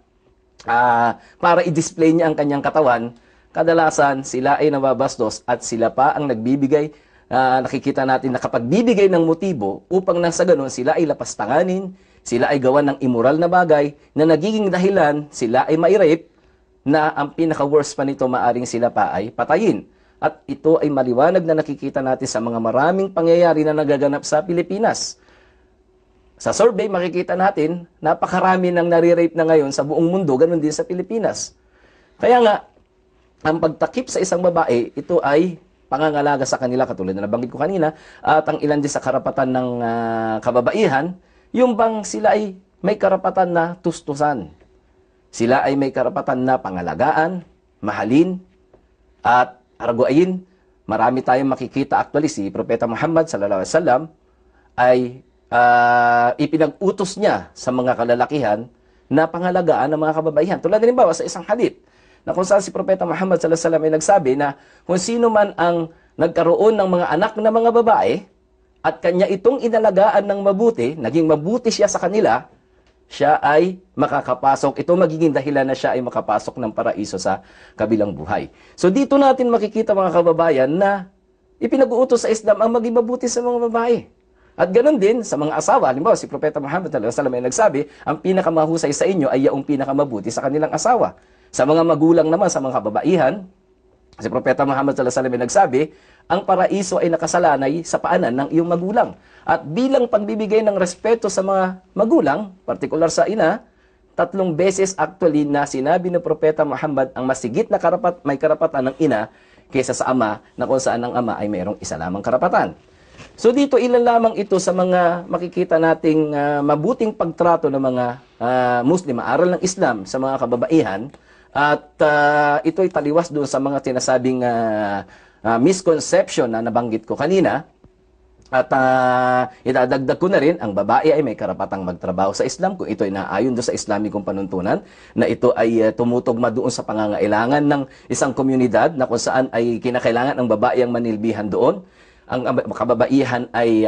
para i-display niya ang kanyang katawan, kadalasan sila ay nababastos at sila pa ang nagbibigay, nakikita natin na kapag bibigay ng motibo upang nang sa ganun sila ay lapastanganin, sila ay gawan ng immoral na bagay na nagiging dahilan sila ay mai-rape, na ang pinaka-worst pa nito maaring sila pa ay patayin. At ito ay maliwanag na nakikita natin sa mga maraming pangyayari na nagaganap sa Pilipinas. Sa survey, makikita natin, napakarami ng nare-rape na ngayon sa buong mundo, ganun din sa Pilipinas. Kaya nga, ang pagtakip sa isang babae, ito ay pangangalaga sa kanila, katulad na nabanggit ko kanina, at ang ilan din sa karapatan ng kababaihan, yung bang sila ay may karapatan na tustusan. Sila ay may karapatan na pangalagaan, mahalin, at araguayin. Marami tayong makikita actually, si Propeta Muhammad sallallahu alaihi wasallam ay ipinag-utos niya sa mga kalalakihan na pangalagaan ng mga kababaihan. Tulad din ba sa isang hadith na kung saan si Propeta Muhammad sallallahu alaihi wasallam ay nagsabi na kung sino man ang nagkaroon ng mga anak na mga babae at kanya itong inalagaan ng mabuti, naging mabuti siya sa kanila, siya ay makakapasok. Ito magiging dahilan na siya ay makapasok ng paraiso sa kabilang buhay. So dito natin makikita mga kababayan na ipinag-uutos sa Islam ang maging mabuti sa mga babae. At ganoon din sa mga asawa. Halimbawa, si Propeta Muhammad sallallahu alaihi wasallam ay nagsabi, ang pinakamahusay sa inyo ay yaong pinakamabuti sa kanilang asawa. Sa mga magulang naman, sa mga kababaihan, si Propeta Muhammad sallallahu alaihi wasallam ay nagsabi, ang paraiso ay nakasalanay sa paanan ng iyong magulang. At bilang pagbibigay ng respeto sa mga magulang, partikular sa ina, 3 beses actually na sinabi ng Propeta Muhammad ang masigit na may karapatan ng ina kaysa sa ama, na kung saan ang ama ay mayroong isa lamang karapatan. So dito ilan lamang ito sa mga makikita nating mabuting pagtrato ng mga Muslim, aral ng Islam sa mga kababaihan. At ito ay taliwas doon sa mga sinasabing misconception na nabanggit ko kanina. At idadagdag ko na rin, ang babae ay may karapatang magtrabaho sa Islam kung ito ay naayon doon sa Islamikong panuntunan, na ito ay tumutugma doon sa pangangailangan ng isang komunidad na kung saan ay kinakailangan ng babae ang manilbihan doon. Ang kababaihan ay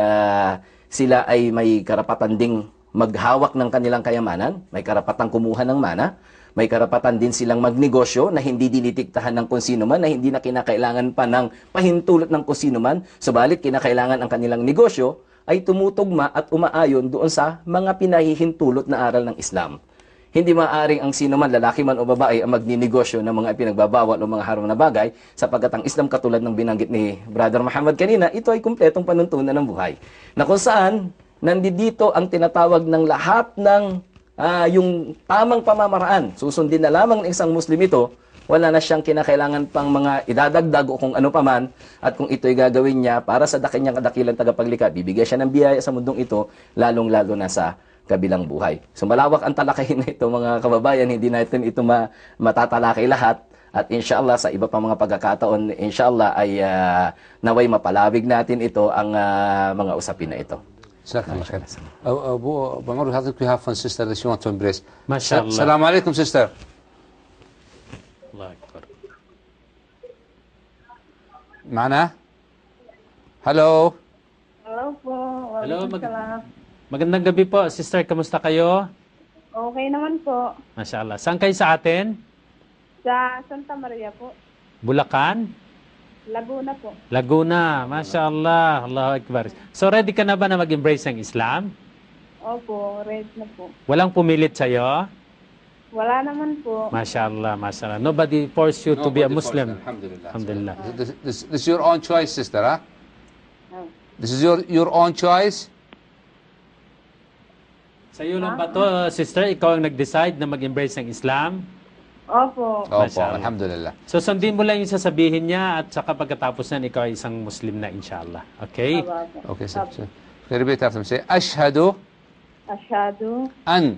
sila ay may karapatan ding maghawak ng kanilang kayamanan, may karapatang kumuha ng mana, may karapatan din silang magnegosyo na hindi dinitiktahan ng kung sino man, na hindi na kinakailangan pa ng pahintulot ng kung sino man, subalit kinakailangan ang kanilang negosyo ay tumutugma at umaayon doon sa mga pinahihintulot na aral ng Islam. Hindi maaaring ang sino man, lalaki man o babae, ang magninegosyo ng mga ipinagbabawal o mga haram na bagay, sapagkat ang Islam, katulad ng binanggit ni Brother Muhammad kanina, ito ay kumpletong panuntunan ng buhay. Na kung saan, nandito ang tinatawag ng lahat ng yung tamang pamamaraan. Susundin na lamang ng isang Muslim ito, wala na siyang kinakailangan pang mga idadagdag o kung ano paman, at kung ito'y gagawin niya para sa kanyang kadakilang tagapaglikha, bibigyan siya ng biyaya sa mundong ito, lalong-lalo na sa kabilang buhay. So malawak ang talakayin na ito mga kababayan, hindi natin ito matatalakay lahat. At inshallah sa iba pang mga pagkakataon, inshallah ay naway mapalawig natin ito ang mga usapin na ito. Abu Bamar, I think we have one sister that she wants to embrace. MashaAllah. Assalamu alaikum, sister. Allah Akbar. Mana? Hello. Hello po. Hello, Waalaikumsalam. Magandang gabi po, sister. Kamusta kayo? Okay naman po. MashaAllah. Saan kayo sa atin? Sa Santa Maria po. Bulacan? Laguna po. Laguna. MashaAllah. Allahu Akbar. So ready ka na ba na mag-embrace ng Islam? Opo, red na po. Walang pumilit sa'yo? Wala naman po. MashaAllah. MashaAllah. Nobody forced you to be a Muslim. Alhamdulillah. Alhamdulillah. This is your own choice, sister, huh? Oh. This is your own choice? Sa iyo lang ba to, sister? Ikaw ang nag-decide na mag-embrace ng Islam? Opo. Opo, Mashallah. alhamdulillah. So, sundin mo lang yung sasabihin niya at saka pagkatapos na ikaw ay isang Muslim na, inshallah. Okay? Opo. Okay, sir. Repeat after me. Say, Ashhadu Asyhadu an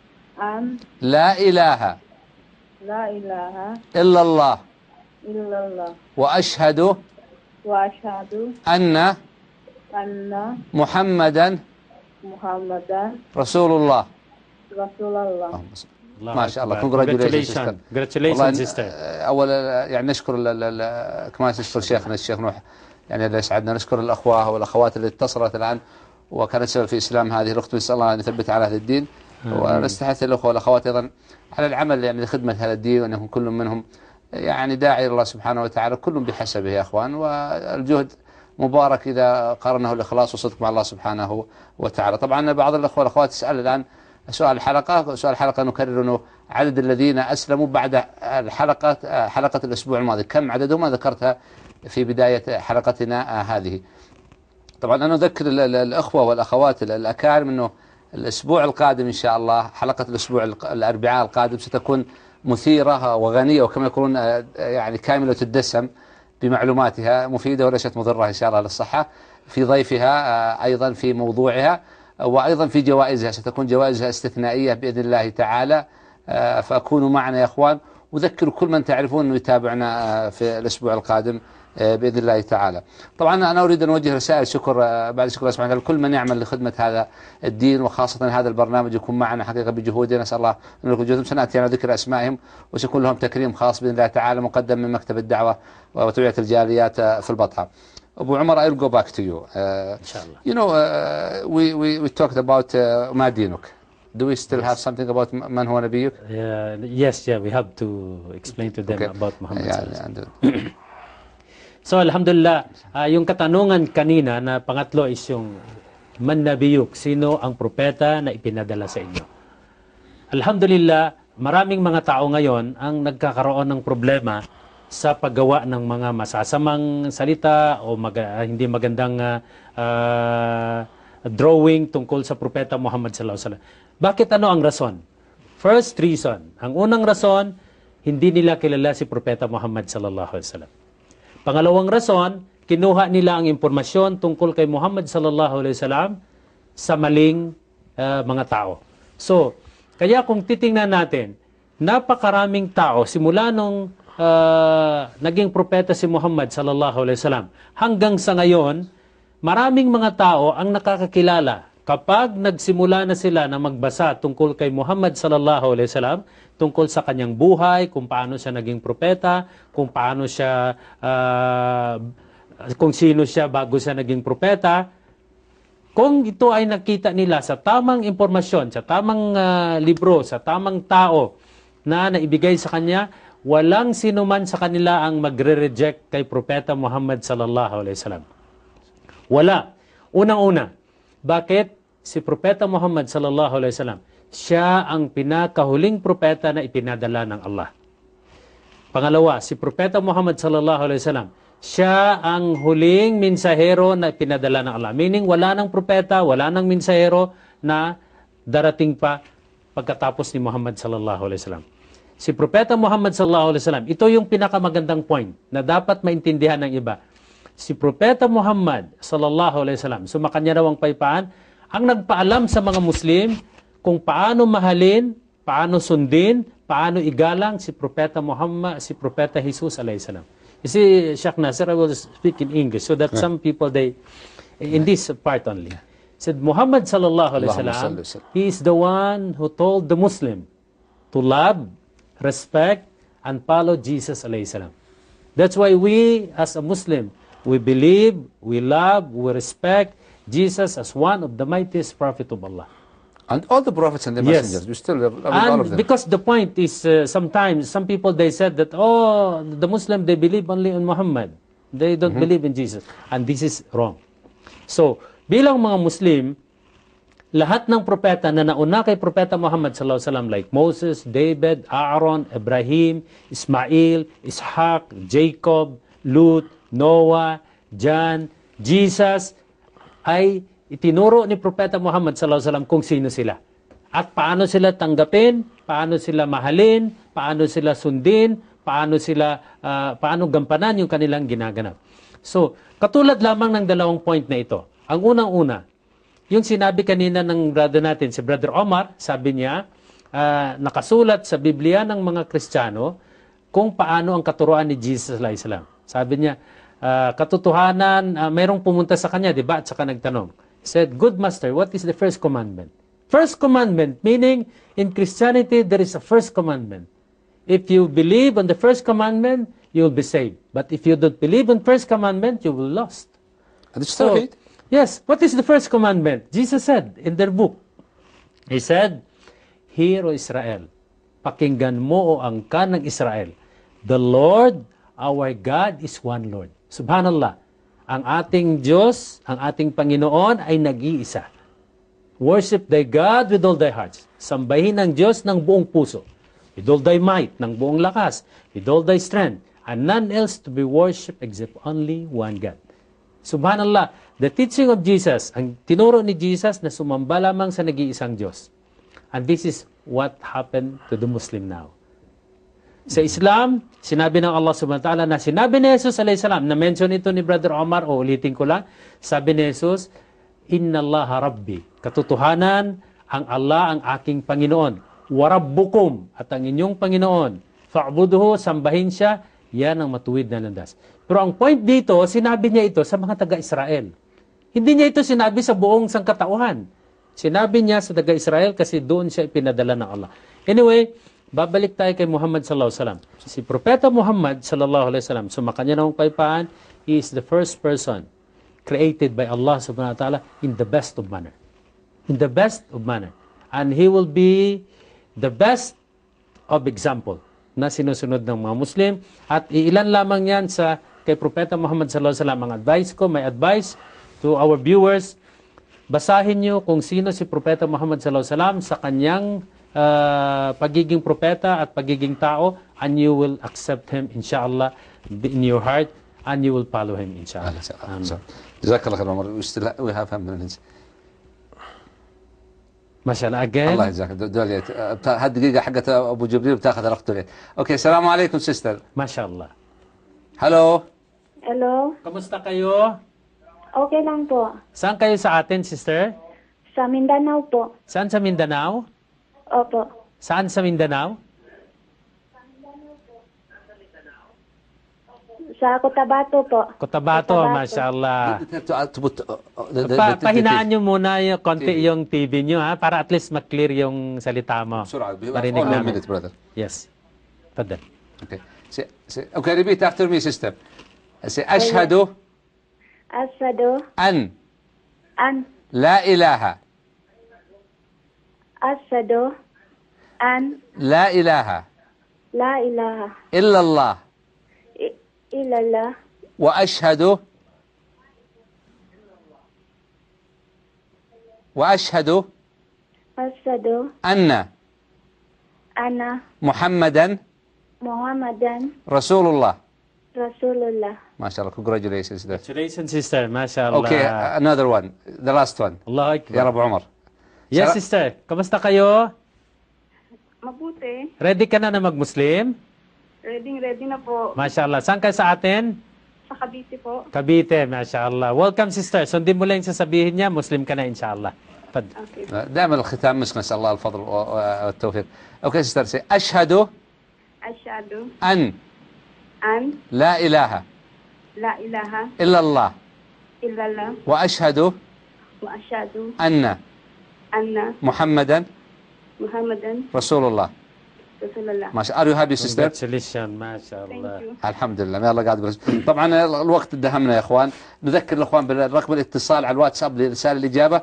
an la ilaha la ilaha illallah illallah wa ashhadu wa asyhadu anna anna Muhammadan Muhammadan Rasulullah. Rasulullah. Allah ما شاء الله. Akbar. Congratulations, sister. Congratulations, sister. أولا يعني نشكر كما نشكر شيخنا الشيخ نوح، يعني اللي يسعدنا. نشكر الأخوة والأخوات اللي اتصلت الآن وكانت سبب في إسلام هذه الأخت، نسأل الله أن يثبت على هذا الدين. ونستحث الأخوة والأخوات أيضا على العمل يعني لخدمة هذا الدين، وأن يكون كل منهم يعني داعي إلى الله سبحانه وتعالى، كل بحسبه يا أخوان. والجهد مبارك إذا قارنه الإخلاص والصدق مع الله سبحانه وتعالى. طبعا بعض الأخوة والأخوات تسأل الآن سؤال الحلقة نكرر أنه عدد الذين أسلموا بعد حلقة الأسبوع الماضي كم عددهم؟ ذكرتها في بداية حلقتنا هذه. طبعا أنا أذكر الأخوة والأخوات الأكارم أنه الأسبوع القادم إن شاء الله حلقة الأسبوع الأربعاء القادم ستكون مثيرة وغنية، وكما يقولون يعني كاملة الدسم بمعلوماتها مفيدة وليست مضرة إن شاء الله للصحة، في ضيفها أيضا في موضوعها، وأيضا في جوائزها. ستكون جوائزها استثنائية بإذن الله تعالى. فأكونوا معنا يا أخوان، وذكروا كل من تعرفون أنه يتابعنا في الأسبوع القادم بإذن الله تعالى. طبعا أنا أريد أن أوجه رسائل شكر بعد شكر الله سبحانه وتعالى لكل من يعمل لخدمة هذا الدين، وخاصة هذا البرنامج يكون معنا حقيقة بجهودنا. نسأل الله أن يكون جهودهم. سنأتي على ذكر أسمائهم وسيكون لهم تكريم خاص بإذن الله تعالى مقدم من مكتب الدعوة وتوعية الجاليات في البطحة. Abu Umar, I'll go back to you. Inshallah. You know, we talked about ما دينك. Do we still have something about من هو نبيك? Yes, we have to explain to them about Muhammad. Yeah. So, alhamdulillah, yung katanungan kanina na pangatlo is yung man nabiyuk, sino ang propeta na ipinadala sa inyo? Alhamdulillah, maraming mga tao ngayon ang nagkakaroon ng problema sa paggawa ng mga masasamang salita o hindi magandang drawing tungkol sa propeta Muhammad sallallahu alaihi wasallam. Bakit ano ang rason? First reason, ang unang rason, hindi nila kilala si propeta Muhammad sallallahu alaihi wasallam. Pangalawang rason, kinuha nila ang impormasyon tungkol kay Muhammad sallallahu alaihi wasallam sa maling mga tao. So, kaya kung titingnan natin, napakaraming tao simula nung naging propeta si Muhammad sallallahu alaihi wasallam hanggang sa ngayon, maraming mga tao ang nakakakilala kapag nagsimula na sila na magbasa tungkol kay Muhammad sallallahu alaihi wasallam, tungkol sa kanyang buhay, kung paano siya naging propeta, kung paano siya kung sino siya bago siya naging propeta. Kung ito ay nakita nila sa tamang impormasyon, sa tamang libro, sa tamang tao na naibigay sa kanya, walang sinuman sa kanila ang magre-reject kay propeta Muhammad sallallahu alaihi wasallam. Wala. Unang-una, bakit? Si propeta Muhammad sallallahu alaihi wasallam, siya ang pinakahuling propeta na ipinadala ng Allah. Pangalawa, si propeta Muhammad sallallahu alaihi wasallam, siya ang huling minsahero na ipinadala ng Allah. Meaning, wala nang propeta, wala nang minsahero na darating pa pagkatapos ni Muhammad sallallahu alaihi wasallam. Si propeta Muhammad sallallahu alaihi wasallam, ito yung pinakamagandang point na dapat maintindihan ng iba. Si propeta Muhammad sallallahu alaihi wasallam, sumakanya raw ang paypaan, ang nagpaalam sa mga Muslim kung paano mahalin, paano sundin, paano igalang si propeta Muhammad, si propeta Jesus alaihi salam. You see, Sheikh Nasir, I will speak in English so that some people, in this part only, said Muhammad sallallahu alaihi wasallam, he is the one who told the Muslim to love, respect, and follow Jesus alaihi salam. That's why we, as a Muslim, we believe, we love, we respect Jesus as one of the mightiest prophet of Allah. And all the prophets and the messengers, we still love all of them. Because the point is, sometimes, some people, they said that, oh, the Muslim, they believe only in Muhammad. They don't believe in Jesus. And this is wrong. So, bilang mga Muslim, lahat ng propeta na nauna kay propeta Muhammad sallallahu alaihi wasallam, like Moses, David, Aaron, Ibrahim, Ismail, Ishaq, Jacob, Lut, Noah, John, Jesus, ay itinuro ni propeta Muhammad sallallahu alaihi wasallam kung sino sila. At paano sila tanggapin, paano sila mahalin, paano sila sundin, paano gampanan yung kanilang ginaganap. So, katulad lamang ng dalawang point na ito. Ang unang-una, yung sinabi kanina ng brother natin, si Brother Omar, sabi niya, nakasulat sa Biblia ng mga Kristiyano kung paano ang katuruan ni Jesus alayhi salam. Sabi niya, katotohanan, mayroong pumunta sa kanya, di ba? At saka nagtanong. He said, "Good master, what is the first commandment?" First commandment, meaning in Christianity, there is a first commandment. If you believe on the first commandment, you will be saved. But if you don't believe on first commandment, you will lost. So, yes, what is the first commandment? Jesus said in their book. He said, "Hear, O Israel, pakinggan mo o angkan ng Israel. The Lord, our God, is one Lord." Subhanallah, ang ating Diyos, ang ating Panginoon ay nag-iisa. Worship thy God with all thy hearts. Sambahin ang Diyos ng buong puso. With all thy might, ng buong lakas. With all thy strength. And none else to be worshipped except only one God. Subhanallah, the teaching of Jesus, ang tinuro ni Jesus na sumamba lamang sa nag-iisang Diyos. And this is what happened to the Muslim now. Sa Islam, sinabi ng Allah subhanahu wa ta'ala na sinabi ni Jesus alayhi salam, na-mention ito ni Brother Omar, o ulitin ko lang, sabi ni Jesus, "Inna Allah Rabbi." Katotohanan, ang Allah ang aking Panginoon. Wa Rabbukum, at ang inyong Panginoon. Fa'buduhu, sambahin siya, yan ang matuwid na landas. Pero ang point dito, sinabi niya ito sa mga taga-Israel. Hindi niya ito sinabi sa buong sangkatauhan. Sinabi niya sa taga-Israel kasi doon siya ipinadala ng Allah. Anyway, babalik tayo kay Muhammad sallallahu alaihi wasallam. Si Propeta Muhammad sallallahu alaihi wasallam, sumakanya ng paypaan, he is the first person created by Allah subhanahu wa ta'ala in the best of manner. In the best of manner. And he will be the best of example na sinusunod ng mga Muslim. At ilan lamang yan sa kay Propeta Muhammad sallallahu alaihi wasallam. Ang advice ko, my advice to our viewers, basahin nyo kung sino si Propeta Muhammad sallallahu alaihi wasallam sa kanyang pagiging propeta at pagiging tao, and you will accept him inshallah in your heart, and you will follow him inshallah. جزاك الله خير عمر. We have 5 minutes. ما شاء الله again. الله يجزاك. دوليت هالدقيقة حقت أبو جبريل بتاخذ الأخت دوليت. أوكي, السلام عليكم sister. ما شاء الله. Hello. Hello. Kamusta kayo? Okay lang po. Saan kayo sa atin, sister? Sa Mindanao po. Saan sa Mindanao? Opo. Saan sa Mindanao? Sa Cotabato po. Cotabato, mashallah. Pahinaan nyo muna yung konti yung TV nyo, ha, para at least mag-clear yung salita mo. Marinig namin. Yes. Tadal. Okay. Okay, repeat after me, sister. Say, أشهد أن لا إله أشهد أن لا إله إلا الله إلا الله وأشهد أن محمدا رسول الله. ما شاء الله. Congratulations. Congratulations, sister. Mashallah. Okay, another one. The last one. Allah Akbar. Ya Rabu Umar. Yes, sister. Kamusta kayo? Mabuti. Ready ka na mag-Muslim? Ready na po. Mashallah. Saan ka sa atin? Sa Cavite po. Cavite, mashallah. Welcome, sister. Sundin mo lang yung sasabihin niya, Muslim ka na, inshallah. Okay. دائما الختام مسك، نسأل الله الفضل والتوفيق. اوكي sister, say أشهد أن لا إله إلا الله وأشهد أن محمدا رسول الله. ما شاء الله. Are you happy sister? Congratulations, mashallah. الحمد لله. ما الله قاعد برس. طبعا الوقت ادهمنا يا اخوان. نذكر الاخوان برقم الاتصال على الواتساب لرسالة الإجابة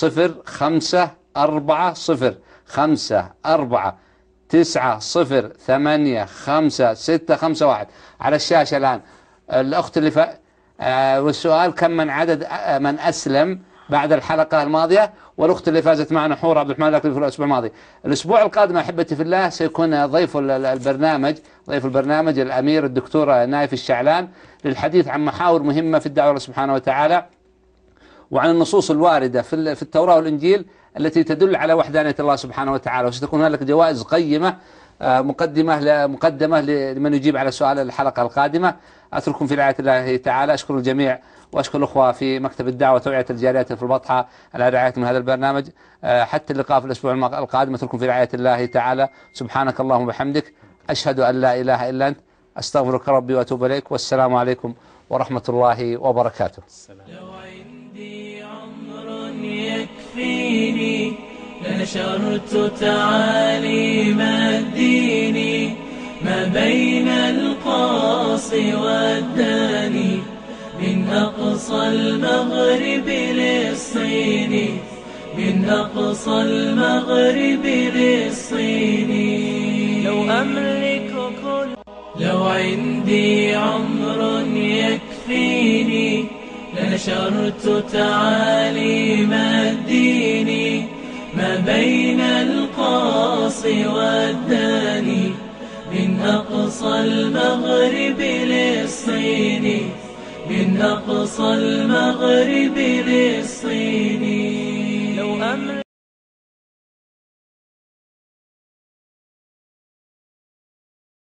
0554-908-561 على الشاشة الآن. الأخت اللي والسؤال كم من عدد من أسلم بعد الحلقة الماضية، والأخت اللي فازت معنا حور عبد الرحمن الأكل في الأسبوع الماضي. الأسبوع القادم أحبتي في الله سيكون ضيف البرنامج الأمير الدكتور نايف الشعلان للحديث عن محاور مهمة في الدعوة الله سبحانه وتعالى، وعن النصوص الواردة في التوراة والإنجيل التي تدل على وحدانية الله سبحانه وتعالى. وستكون هناك جوائز قيمة مقدمة لمن يجيب على سؤال الحلقة القادمة. أترككم في رعاية الله تعالى. أشكر الجميع وأشكر الأخوة في مكتب الدعوة وتوعية الجاليات في البطحة على رعاية من هذا البرنامج. حتى اللقاء في الأسبوع القادم. أترككم في رعاية الله تعالى. سبحانك اللهم وبحمدك، أشهد أن لا إله إلا أنت، أستغفرك ربي وأتوب إليك، والسلام عليكم ورحمة الله وبركاته. لو عندي عمر يكفيني لنشرت تعاليم الدين ما بين القاصي والداني من أقصى المغرب للصين، من أقصى المغرب للصين. لو أملك لو عندي عمر يكفيني لنشرت تعاليم الدين ما بين القاصي والداني من أقصى المغرب للصين، من أقصى المغرب للصين. لو